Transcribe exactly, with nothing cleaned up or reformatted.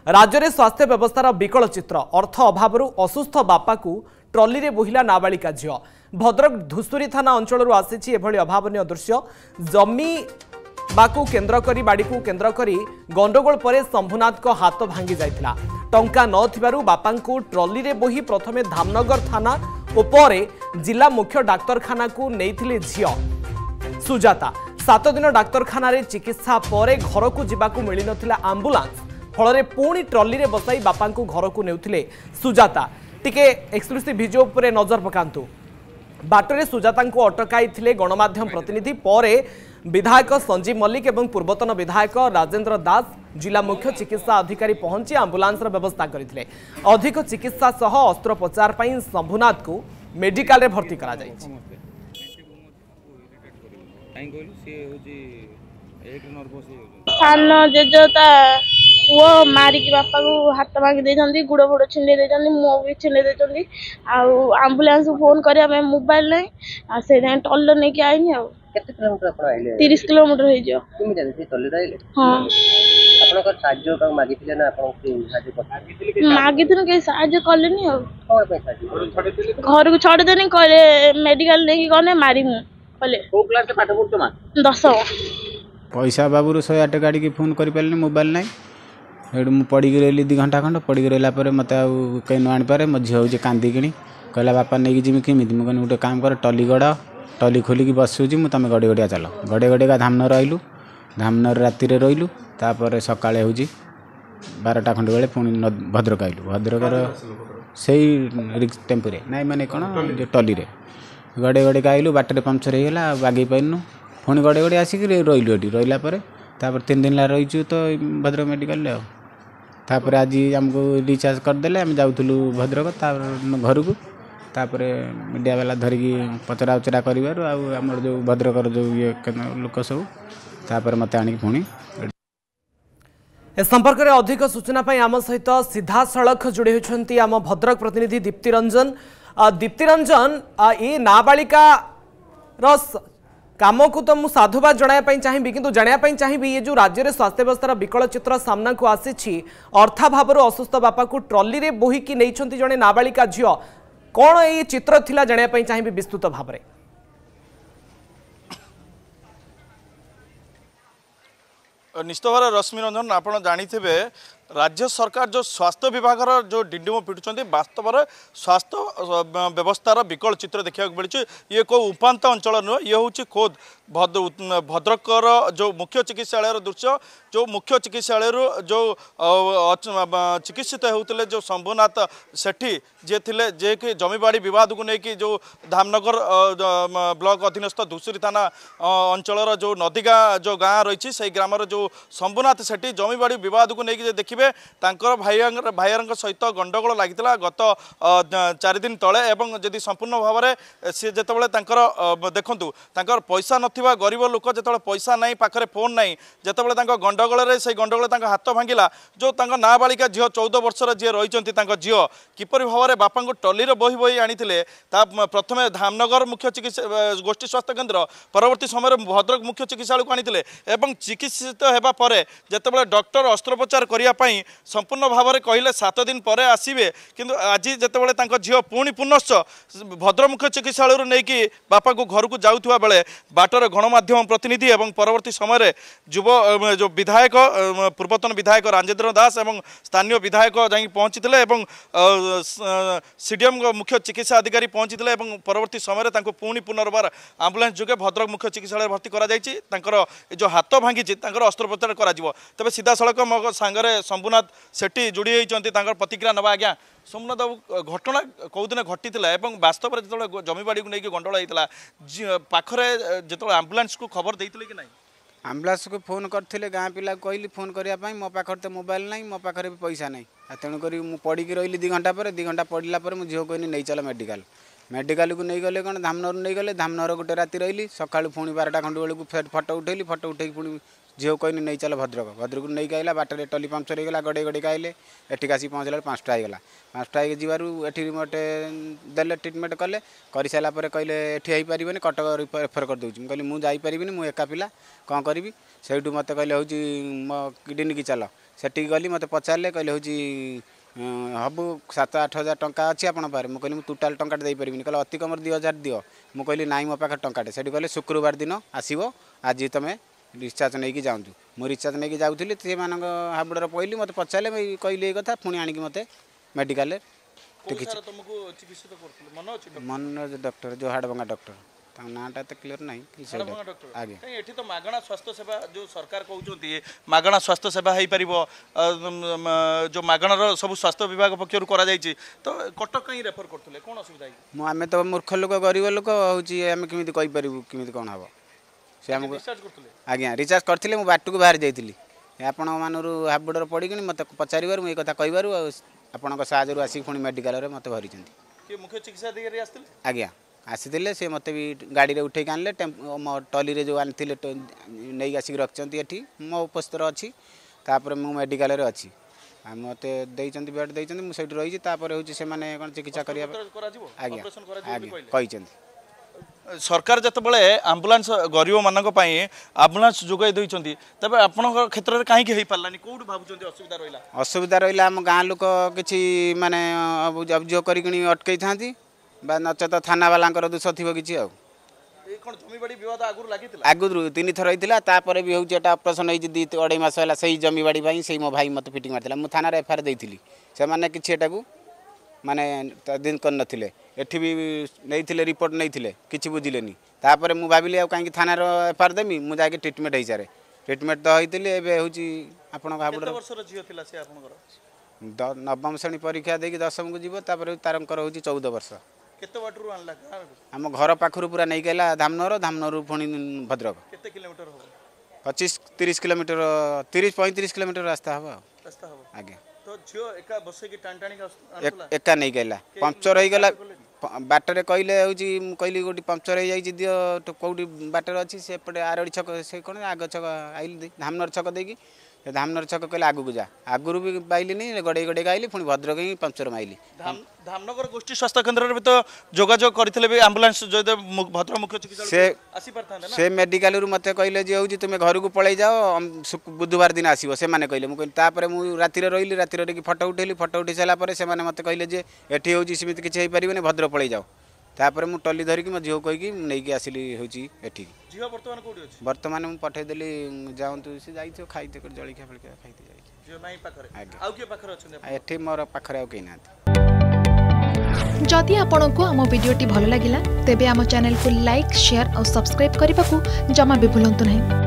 राज्य में स्वास्थ्य व्यवस्थार विकल चित्र अर्थ अभाव असुस्थ बापा को ट्रली रे बोहिला नाबालिका झील भद्रक धुसुरी थाना अंचल आसी अभावन दृश्य जमी बाकू केन्द्र करी बाड़ी को केन्द्र करी गंडगोल पर शंभुनाथ को हाथ भांगी जाइथिला टंका न बापा को ट्रली रे बोही प्रथमे धामनगर थाना और जिला मुख्य डाक्तरखाना को नहीं झील सुजाता सात दिन डाक्तरखाना रे चिकित्सा पर घर को जावाक मिल नथिला आंबुलांस फल पुणी ट्रली रे बसाई बापा को घर को नेउथिले सुजाता टिके एक्सक्लूसिव भिडियो पर नजर पकांतु बाटरे सुजाता को अटकाई गणमाध्यम प्रतिनिधि पर विधायक संजीव मल्लिक एवं पूर्वतन विधायक राजेंद्र दास जिला मुख्य चिकित्सा अधिकारी पहुंची आंबुलांस व्यवस्था करते अधिक चिकित्सा सह अस्त्रोपचार पर शंभुनाथ को मेडिकल रे भर्ती करा जायछि। सान जेजता वो मारिकी बापा को हाथ भांगी देछंती गुड़ फुड़ छिंडे देछंती मुंह भी छिंडे देछंती आंबुलांस फोन करिया में मोबाइल नै आ से टल्लो नै के आइनी आ केते किलोमीटर आपण आइले तीस किलोमीटर होई जो किमि जानि से टल्ले आइले हां आपण को साहाय्य का मागिथिले ना आपण के साहाय्य करथिले मागिथिन के साहाय्य करलेनी आ कोन पे साहाय्य घर को छोड़ देनी करे मेडिकल नै गने मारी मु कहले को क्लास के पाठ पढतो मा दस पैसा बाबू सौ आठ गाड़ी की फोन कर पारे मोबाइल ना मुझे पड़ी रही दी घंटा खंड पड़ी रहा मत कहीं न आनीपे मो झी हूँ कांदिकी कहला बापा नहीं जिमी केमी मुझे गोटे काम कर टली गड़ टली खोलिकी बसुची मुझे तुम गड़े गड़िया चल गड़े गड़िया धामनर रही धामनर राति रही तापर सकाଳେ हूँ बारटा खंड बेले पुणी भद्रक आइलु भद्रकर से टेम्पुरे नाई माने कौन जो टली गड़े गड़े आइलु बाटर पंचर होगा बागे पाइनु पुणी गड़े गड़े आसिक रही रही तापर तीन दिन ला रही तो भद्रक मेडिकल तापर आज आमको रिचार्ज करदे आम जाऊँ भद्रक घर को तापर मीडिया वाला धरिकी पचरा उचरा कर जो भद्रकर जो ये लोक सब तापर मत आनी पुणी ए संपर्क में अधिक सूचना पाई आम सहित सीधा सड़क जोड़ी होती आम भद्रक प्रतिनिधि दीप्ति रंजन दीप्ति रंजन ये नाबालिका रस काम को तो मुझे साधुवाद जनाया चाहिए किंतु जनाया चाहिए ये जो राज्य में स्वास्थ्य व्यवस्था विकल चित्र सामना को आसी अर्थाभाव असुस्थ बापा को ट्रली रे बोहिकी नहीं जड़े नाबालिका झील कौन ये चित्र थिला जनाया चाहिए विस्तृत भाव में निश्चित भाव रश्मि रंजन आप जानी राज्य सरकार जो स्वास्थ्य विभाग जो डिंडिम पिटुंट वास्तव में स्वास्थ्य व्यवस्थार विकल चित्र देखा मिली ये को उपात अंचल नुह ये हूँ खोद भद्रकर जो मुख्य चिकित्सालय दृश्य जो मुख्य चिकित्सालय जो चिकित्सित होते जो शंभुनाथ सेठी जे थे जे कि जमीबाड़ी विवाद को लेकिन जो धामनगर ब्लॉक अधीनस्थ धुसुरी थाना अंचल जो नदीगा जो गाँ रही से ग्राम जो शंभुनाथ सेठी जमीबाड़ी विवाद को लेकिन देखिए भाई भाईर सहित गंडगोल लगी गत चार दिन तले एवं जदि संपूर्ण भाव में सी जो देखूँ पैसा नथिबा गरीब लोक जो पैसा नहीं पाखे फोन नहीं जितेबाला गंडगोल से गंडगोल हाथ भांगिला जो नाबालिका झील चौदह वर्षर जी रही झील किपर भाव में बापा को टली बोही बोही आनी प्रथम धामनगर मुख्य चिकित्सा गोष्ठी स्वास्थ्य केन्द्र परवर्ती समय भद्रक मुख्य चिकित्सालय को आनी चिकित्सित होगापर जितेबाला डॉक्टर अस्त्रोपचार करने संपूर्ण भाव में कहले सात दिन पर आसवे किंतु आज जितेबाला झील पुणी पुनश्च भद्र मुख्य चिकित्सालय नहीं बापा को घर को जाऊा बेले बाटर गणमाध्यम प्रतिनिधि एवं परवर्ती समय युव जो विधायक पूर्वतन विधायक राजेंद्र दास एवं स्थानीय विधायक जाई पहुंची सीडीएम मुख्य चिकित्सा अधिकारी पहुंची परवर्ती समय पुणी पुनर्बार आंबुलांस जोगे भद्रक मुख्य चिकित्सालय भर्ती कर जो हाथ भांगी अस्त्रोपचार कर तेज सीधा सड़क मो सांगरे शंभुनाथ सेठी जोड़ी होती प्रतिक्रिया नवा आज्ञा सोमनाथ बाबू घटना कौ दिन घटी वास्तव में जो जमीबाड़ी को लेकिन गंडल होता पाखरे जो आंबुलांस को खबर देते कि नहीं आंबुलांस को फोन करते गाँ पिला कहली फोन करने मो पाखे तो मोबाइल ना मो पाखे भी पैसा ना तेणुक पड़ी रही दी घंटा पर दी घंटा पड़ा पर मुझे झील कहनी नहीं चल मेडिकल मेडिकल को नहीं गले कौन धामनर नहीं गले धामनर गोटे राति रही सका पुणी बारटा खंड बेलू फेर फटो उठेली फटो उठे पुणी झील कहनी नहीं चल भद्रक भद्रक नहीं आइला बाटर टली पंक्चर होगा गड़े गड़े आइले एठिक आसिक पहुँचला पाँचटा होगा पाँचटा जीवार मत देले ट्रिटमेंट कले कर सारापर कहले एटी पारे कटक रेफर कर दूँ कहली मुझे जापरि मुझे एका पिला कौन करी से मत कहले हूँ मो किडनी की चल सेठी गली मत पचारे कहले हूँ हबू सात आठ हजार टंका अच्छी आप मुझे कहली टोटाल टंका दे पारि कहले अति कम दि हजार दियो मुझे कहली नाई मो पाखे टंकाटे से कहले शुक्रवार दिन आसो आज तुम रिचार्ज नहीं जाऊँ मुझे रिचार्ज नहीं जाऊँगी से हाबुड़ पहली मत पचारे मुझे कहली ये कथा पुणी आणिक मत मेडिकल मनोज डॉक्टर जो हाड़भंगा डॉक्टर नाटा तो क्लीयर नहीं आगे एठी तो मागणा स्वास्थ्य सेवा जो सरकार कहउछंती मागणा स्वास्थ्य सेवा हेई परिबो जो मागणार सब स्वास्थ्य विभाग पक्षरु करा जायछि तो कटक कहीं रेफर करथले कोन असुविधा मु आमे तो मूर्ख लोक गरीब लोक होची आमे किमिति कहि परिबु किमिति कोन हबो से हमको रिचार्ज करथले आज्ञा रिचार्ज करथिले मु बाटू को बाहर जाइथिली आपण मानरु हाबुडर पडिकिनी मते पचारिबार मु ए कथा कहिबारु आपनक साजरु आसी पुणी मेडिकल रे मते भरिचंती के मुख्य चिकित्सा अधिकारी आस्थिले आज्ञा आसी से मत भी गाड़ी में उठे आनले मो टली जो आनी नहीं आसिक रखिंट ये मो उपस्थित अच्छी तापर मु मेडिकल रे अच्छी मत देते बेड देते मुझे रही हूँ से कौन चिकित्सा करिया आज्ञा आज्ञा सरकार जितेबाला आम्बुलांस गरीब मानक आम्बुलांस जोगाई देते तबे आपण क्षेत्र में कहीं हो पारानी कौट भावुं असुविधा रहा असुविधा रहा आम गाँ लोक किसी माने अभियोग कर अटकई था नचेत थाना वाला दोष थी किसी आगुरी तीन थर होता भी हूँ ऑपरेशन हो अढ़ाई मस है से जमी बाड़ी से मो भाई मत फिटिंग मारता मुझे थाना एफआईआर देती से मैंने किसी माने दिन कर नथिले एठी भी नहीं रिपोर्ट नहीं किसी बुझिलेनी तापर मु भाविली आ कहीं थाना एफआईआर देमी मु जाके ट्रिटमेंट हो सारे ट्रिटमेंट तो होती एवं हूँ आप नवम श्रेणी परीक्षा देकी दशम को जीव तार हूँ चौदह वर्ष आम घर पाखर पूरा नहीं गला धामनगर धामनगर पुणी भद्रक पच्चीस तीस किलोमीटर तीस पैंतीस किलोमीटर रास्ता हम आज्ञा एका नहीं गला पंक्चर हो गला बाटर कहले हूँ कहली गोटे पंक्चर हो जाए दियो कौटी बाटर अच्छी से आरड़ी छक से कौन आग छक आइली धामनगर छक देकी धामनगर छक कहले आगू जा आगुरी भी पाइलिनी गड़े गड़े आइली पुणी भद्रक ही पंक्चर माइली धामनगर गोष्ठी स्वास्थ्य केन्द्र में तो जोगाजोग करते आम्बुलांस भद्रक मुख्य चिकित्सा से मेडिकल मत कहले जे हूँ तुम घर को पलि जाओ बुधवार दिन आसो से मैंने कहले मुझे मुझे राति रही राति फटो उठेली फटो उठे सारापर से मत कहले जे एटी हूँ सीमित किसी हो पारे भद्रक पलि जाओ तापर मु टली धरिकी मो झील कहीकि नहीं आसिली हूँ एठी बर्तमान मुझे पठेदेली जाऊँ सी जाइए खाई जलिखा फलिखा खाई एठी मोर पाखरे आउ कहीं ना जदि आपंक आम भिडी भल लगा तेब आम चैनल को लाइक शेयर और सब्सक्राइब करने को जमा भी भूलु नहीं।